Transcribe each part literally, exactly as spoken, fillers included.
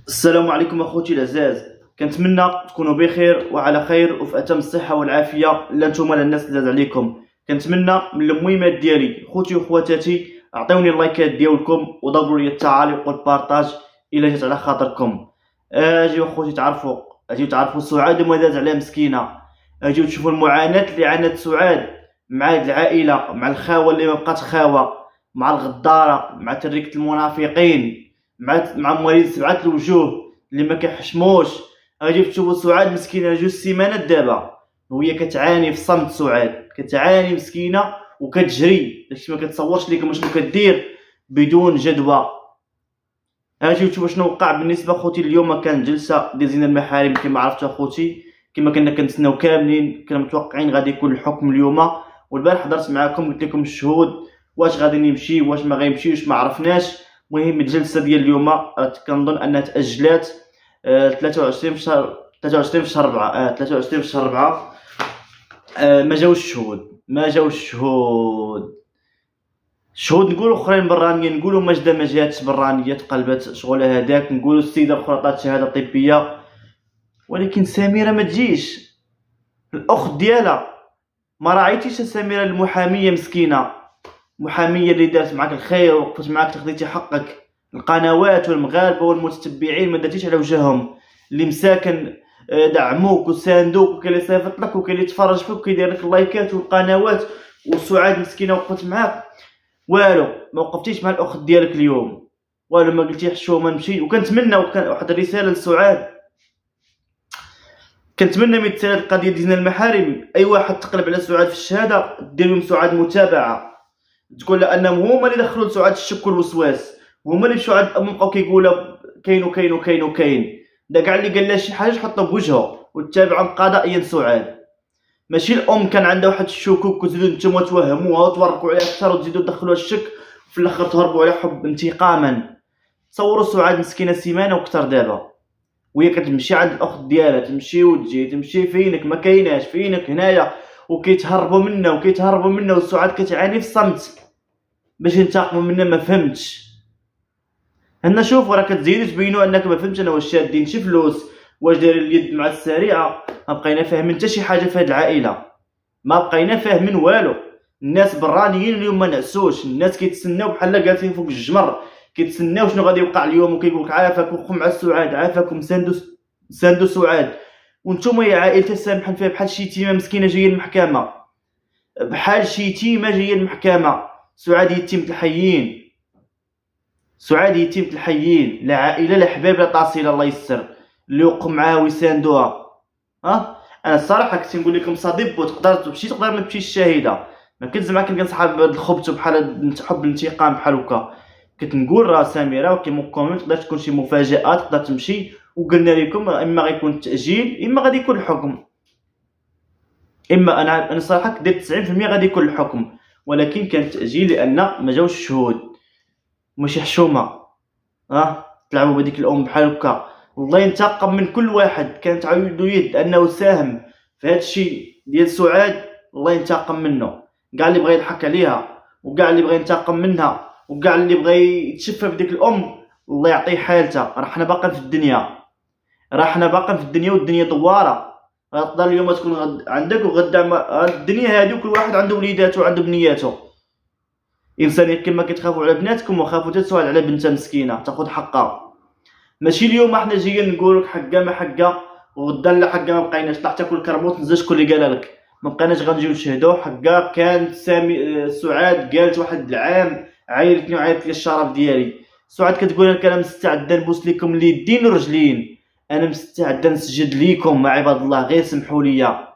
السلام عليكم اخوتي العزاز. كنتمنى تكونوا بخير وعلى خير وفي اتم الصحه والعافيه. لا نتوما لا الناس اللي عليكم. كنتمنى من المهمات ديالي خوتي وخواتاتي عطيوني اللايكات ديالكم وضربوا لي التعاليق والبارطاج الا جات على خاطركم. اجيو خوتي تعرفوا اجيو تعرفوا سعاد وما داز عليها مسكينه. اجيو تشوفوا المعاناه اللي عانت سعاد مع هاد العائله، مع الخاوه اللي ما بقات خاوه، مع الغداره، مع تركه المنافقين، مع مع مواليد سبعه الوجوه اللي ما كيحشموش. غادي تشوفوا سعاد مسكينه جوج سيمانات دابا وهي كتعاني في صمت. سعاد كتعاني مسكينه وكتجري، داكشي ما كتصورش ليكم شنو كدير بدون جدوى. اجيو تشوفوا شنو وقع بالنسبه خوتي. اليوم كان جلسه ديال زين المحارم كما عرفتوا اخوتي، كما كنا كنتسناو كاملين. كنا متوقعين غادي يكون الحكم اليوم، والبارح حضرت معاكم قلت لكم الشهود واش غادي يمشي واش ما غيمشيوش ما عرفناش. المهم الجلسه ديال اليوم كنظن انها تاجلات آه ثلاثة وعشرين في شهر ثلاثة وعشرين في شهر أربعة آه ثلاثة وعشرين في شهر أربعة. آه ما جاوش الشهود ما جاوش الشهود الشهود نقولوا اخرين برانيه، نقولوا ماجده ما جاتش برانيه تقلبت شغلها هذاك، نقولوا السيده الاخرى عطات شهاده طبيه، ولكن سميره ما تجيش. الاخت ديالها ما راعيتيش سميره المحاميه مسكينه، محاميه اللي دارت معاك الخير ووقفت معاك تخديتي حقك. القنوات والمغاربه والمتتبعين ما درتيش على وجههم، اللي مساكن دعموك وساندوك وكاين اللي صيفط لك وكاين اللي يتفرج فيك وكيدير لك اللايكات والقنوات. وسعاد مسكينه وقفت معاك والو، ما وقفتيش مع الاخت ديالك اليوم والو، ما قلتي حشومه نمشي. وكنتمنى واحد الرساله لسعاد، كنتمنى من تسالى القضيه ديال المحارم اي واحد تقلب على سعاد في الشهاده دير لهم سعاد متابعه، تقول لانهم هما اللي دخلوا لسعاد الشك والوسواس، هما اللي مشاو عند امهم بقاو كيقولوا كاين وكاين وكاين وكاين. دا كاع اللي قال لها شي حاجه حطوا بوجهه وتابعهم قضائيا سعاد. ماشي الام كان عندها واحد الشكوك وتزيدوا نتوما توهموها وتوركوا عليها اكثر وتزيدوا تدخلوها الشك وفي الاخر تهربوا على حب انتقاما. تصوروا سعاد مسكينه سيمانه وكثر دابا وهي كتمشي عند الاخت ديالها، تمشي وتجي تمشي فينك ما كايناش فينك هنايا، وكيتهربوا منا وكيتهربوا منا وسعاد كتعاني في الصمت باش ينتقموا منا. ما فهمتش هنا. شوف راه كتزيدوا تبينوا انك ما فهمتش انا واش شادين شي فلوس واش دايرين اليد مع السريعه. ما بقينا فاهمين حتى شي حاجه في هاد العائله، ما بقينا فاهمين والو. الناس برانيين اليوم ما نعسوش، الناس كيتسناو بحال جالسين فوق الجمر كيتسناو شنو غادي يوقع اليوم، وكيقول لك عافاك وخو مع سعاد عافاكم ساندو ساندو سعاد. وانتم يا عائلتي سامحين فيها بحال شي يتيمه مسكينه جايه المحكمه، بحال شي يتيمه جايه المحكمه. سعاد يتيمة الحيين، سعاد يتيمة الحيين، لا عائله لا حباب لا طاسيله الله يسر اللي يوقفوا معاها ويساندوها. ها انا الصراحه كنت نقول لكم صديب وتقدر تمشي تقدر ما تمشيش الشاهده، ما كنت زعما كنت كنصحاب بهذا الخبث بحال حب الانتقام بحال هكا. كنت نقول راه سميره وكيما كومون تقدر تكون شي مفاجات تقدر تمشي، وقلنا لكم اما غيكون التاجيل اما غادي يكون الحكم. اما انا انا صراحه كدير تسعين في المية غادي يكون الحكم، ولكن كان تاجيل لان ما جاوش الشهود. ماشي حشومه ها تلعبوا بهذيك الام بحال هكا. الله ينتقم من كل واحد كانت عنده يد انه ساهم في هذا الشيء ديال سعاد. الله ينتقم منه، كاع اللي بغى يضحك عليها وكاع اللي بغى ينتقم منها وكاع اللي بغى يتشفى في ديك الام الله يعطيه حالته. راه حنا باقيين في الدنيا، راه حنا باقيين في الدنيا والدنيا دواره. غتقدر اليوم تكون غد عندك وغدا الدنيا هذه وكل واحد عنده وليداته وعنده بنياته. انسان كما كتخافوا على بناتكم وخافوا حتى سؤال على بنتها مسكينه تاخذ حقها. ماشي اليوم حنا جايين نقول لك حقا ما حقا وغدا لا حقا ما بقيناش. طلع تاكل كربوط نزل شكون اللي قالها لك؟ ما بقيناش غنجيو نشهدوا حقا. كانت سامي سعاد قالت واحد العام عايرتني وعايرت لي الشرف ديالي. سعاد كتقول لك انا مستعده نبوس لكم اليدين والرجلين، انا مستعده نسجد ليكم مع عباد الله غير سمحوا لي.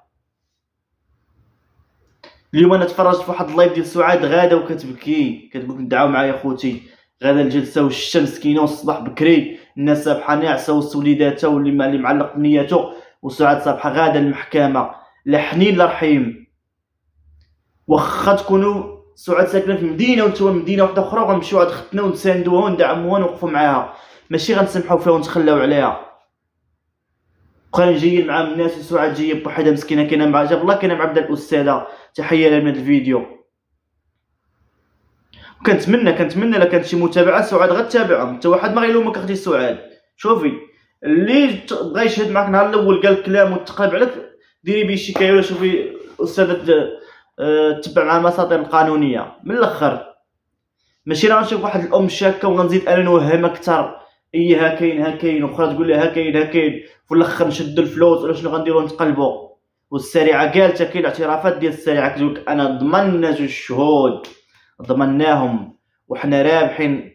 اليوم انا تفرجت في واحد اللايف ديال سعاد غاده وكتبكي كتقول ندعاو معايا خوتي غاده الجلسه والشتا مسكينه والصباح بكري الناس صابحه ناعسه وسط وليداتها واللي اللي معلق بنياته، وسعاد صابحه غاده المحكمه لا حنين لا رحيم. واخا تكونوا سعاد ساكنه في مدينه وانتم مدينه وحده اخرى غنمشيو عند ختنا ونساندوها وندعموها ونوقفوا معاها، ماشي غنسمحوا فيها ونتخلاو عليها. بقينا جايين مع الناس وسعاد جايه بوحدها مسكينه كاينه مع جاب الله كاينه مع بدا الاستاذه. تحيه لها من هذا الفيديو. وكنتمنى كنتمنى الا كانت شي متابعه سعاد غتابعهم، حتى واحد ما غيلومك اختي سعاد. شوفي اللي بغا يشهد معاك نهار الاول قال كلام وتقلب عليك ديري بيه شكايه، ولا شوفي استاذه تبع مع المساطر القانونيه. من الاخر ماشي راه نشوف واحد الام شاكه وغنزيد انا نوهم اكثر، اي ها كاين ها كاين، واخرى تقول لي ها كاين ها كاين، في الاخر نشدو الفلوس ولا شنو غنديرو نتقلبو. والسريعه قالتها كاين الاعترافات ديال السريعه كتقولك انا ضمننا جوج شهود ضمناهم وحنا رابحين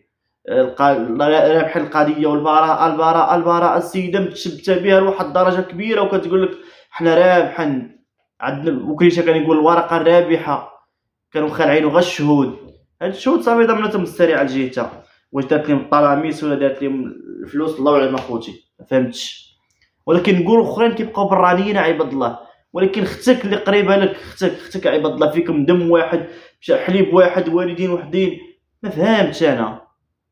رابحين القضيه والبراءه البراءه البراءه. السيده متشبته بها لواحد الدرجه كبيره وكتقول لك حنا رابحين. عندنا وكريشه كان يقول الورقه الرابحه، كانوا خالعينو غير الشهود. هاد الشهود صافي ضمنتهم السريعه لجهتها، واش دارت لهم الطلاميس ولا دارت لهم الفلوس الله اعلم اخوتي ما فهمتش. ولكن نقول اخرين كيبقاو برانيين عباد الله، ولكن اختك اللي قريبه لك، اختك اختك عباد الله فيكم دم واحد، حليب واحد، والدين وحدين. ما فهمتش انا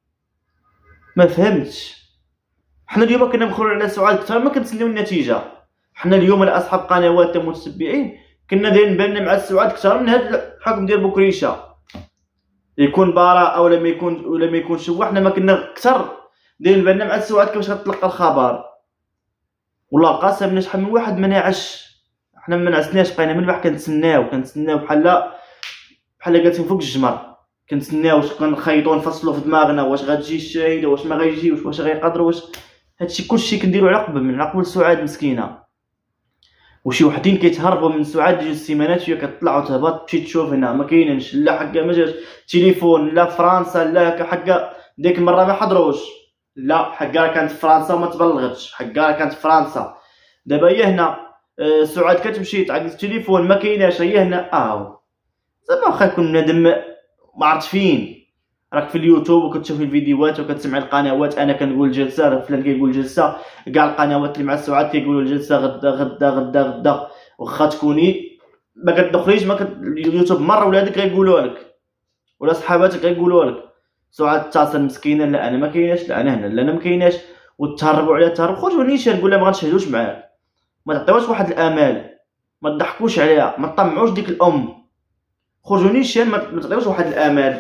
ما فهمتش. حنا اليوم كنا مخرون على سؤال اكثر ما كنتسناو النتيجه. حنا اليوم اصحاب قنوات متتبعين كنا دايرين بالنا مع السعاد اكثر من هذا الحكم ديال بوكريشه، يكون براءه ولا ما يكون ولا ما يكونش هو. حنا ما كنا اكثر دايرين بالنا مع السعاد كيفاش غتلقى الخبر. والله القسم شحال من واحد ما ناعش، حنا ما نعسناش، بقينا من بعد كنتسناو كنتسناو بحال بحال جالسين فوق الجمر، كنتسناو واش كنخيطو نفصلو في دماغنا واش غتجي الشاهده واش ما غيجيوش واش غيقدروا واش. هادشي كلشي كنديرو على قبل من عقب سعاد مسكينه. وشي وحدين كيتهربوا من سعاد جوج سيمانات وهي كتطلع وتهبط تمشي تشوف هنا ما كاينينش، لا حقا ما جاش تليفون لا فرنسا لا حقا ديك المره ما حضروش، لا حقا راه كانت في فرنسا وما تبلغتش، حقا راه كانت في فرنسا. دابا هي هنا أه سعاد كتمشي تعيط التليفون ما كايناش، هي هنا اه زعما واخا يكون بنادم ما عرفت فين، راك في اليوتيوب وكتشوف الفيديوهات وكتسمع القنوات. انا كنقول جلسه فلان كيقول جلسه، كاع القنوات اللي مع السعاد كيقولوا الجلسه غدا غدا غدا غدا. واخا تكوني ما كتدخليش ما كت... اليوتيوب مره ولادك غيقولوا لك ولا صحاباتك غيقولوا لك سعاد اتصل مسكينه، لا انا ما كايناش، لا انا هنا، لا انا ما كايناش، وتهربوا عليها تهرب. خرجوا نيشان نقول لها ما غنشهدوش معاك، ما تعطيوهاش واحد الامال، ما تضحكوش عليها، ما تطمعوش ديك الام. خرجوا نيشان ما تعطيوش واحد الامال.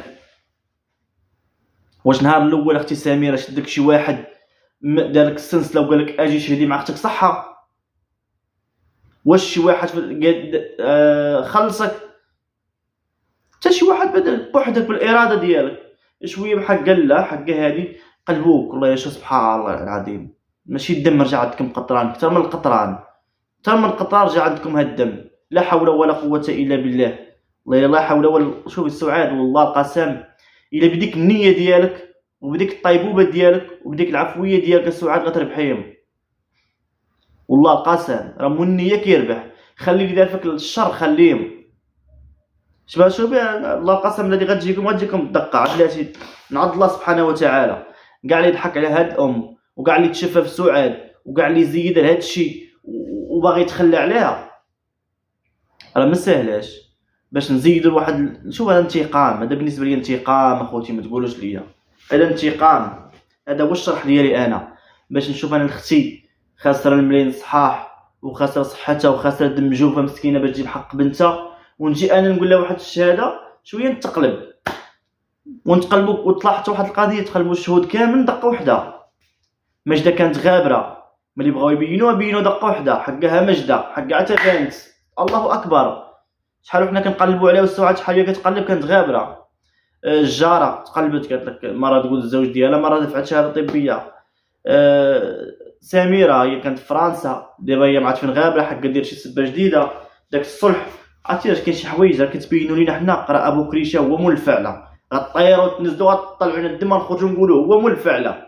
واش نهار الاول اختي سميره شدك شي واحد دارك السلسله وقال لك اجي شهدي مع اختك صحه؟ واش شي واحد آه خلصك؟ حتى شي واحد بدا بوحدك بالاراده ديالك شويه بحق قال لا حق هادي قلبوك. والله يا شو سبحان الله العظيم، ماشي الدم رجع عندكم قطران اكثر من القطران، اكثر من القطران رجع عندكم هاد الدم. لا حول ولا قوه الا بالله. والله لا حول ولا. شوف السعاد والله القسم الا بديك النيه ديالك وبديك الطيبوبه ديالك وبديك العفويه ديالك السعاد غتربحيهم. والله القسم راه من النيه كيربح. خلي اللي دار فيك الشر خليهم. شباب شوفي الله القسم الذي غتجيكم غتجيكم الدقه. عدلاتي نعض الله سبحانه وتعالى كاع اللي يضحك على هاد الام وكاع اللي تشفى في سعاد وكاع اللي زيد لهاد الشيء وباغي يتخلى عليها راه ما ساهلاش باش نزيدوا لواحد. شوف هذا انتقام، هذا بالنسبه لي انتقام اخوتي، ما تقولوش ليا هذا انتقام. هذا هو الشرح ديالي انا، باش نشوف انا اختي خاسره الملايين صحاح وخاسره صحتها وخاسره دم جوفها مسكينه باش تجيب حق بنتها، ونجي انا نقول لها واحد الشهاده شويه نتقلب ونتقلبوا وطلع حتى واحد القضيه تقلبوا الشهود كامل دقه وحده. مجده كانت غابره ملي بغاو يبينوها بينوا دقه وحده، حقها مجده حقها حتى بانت. الله اكبر شحال وحنا كنقلبوا عليها والسعاد شحال هي كتقلب كانت غابره. الجاره تقلبت قالت لك مره تقول الزوج ديالها مره دفعت شهاده طبيه. أه سميره هي كانت في فرنسا دابا هي ما عرفت فين غابره حق دير شي سبه جديده. داك الصلح عرفتي واش كاين شي حوايج راه كتبينوا لينا حنا. راه ابو كريشه هو مول الفعله، غطيروا وتنزلوا غطلعوا لنا الدم نخرجوا نقولوا هو مول الفعله.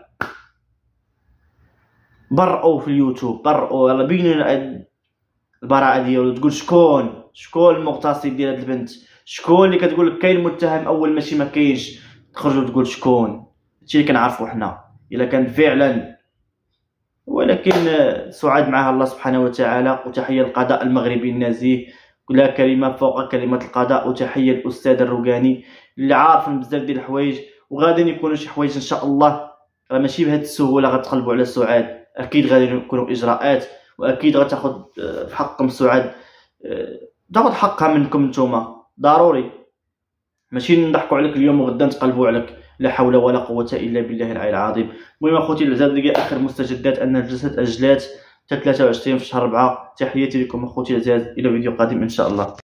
برئوا في اليوتيوب برئوا راه بينوا لنا البراءه ديالو. تقول شكون شكون المغتصب ديال هاد البنت، شكون اللي كتقول لك كاين متهم اول ماشي ما كاينش، تخرجوا تقول شكون. هادشي اللي كنعرفوا حنا الا كان فعلا. ولكن سعاد معها الله سبحانه وتعالى. وتحيه للقضاء المغربي النزيه، لا كلمه فوق كلمه القضاء. وتحيه للاستاذ الروقاني اللي عارف بزاف ديال الحوايج، وغادي يكونوا شي حوايج ان شاء الله راه ماشي بهذه السهوله غتقلبوا على سعاد. اكيد غادي يكونوا اجراءات واكيد غتاخذ في حقكم سعاد، تاخذ حقها منكم نتوما ضروري. ماشي نضحكوا عليك اليوم وغدا نتقلبوا عليك، لا حول ولا قوه الا بالله العلي العظيم. المهم اخوتي الاعزاء، ديال اخر مستجدات ان الجلسه اجلات حتى ثلاثة وعشرين في شهر أربعة. تحياتي لكم اخوتي الاعزاء، الى فيديو قادم ان شاء الله.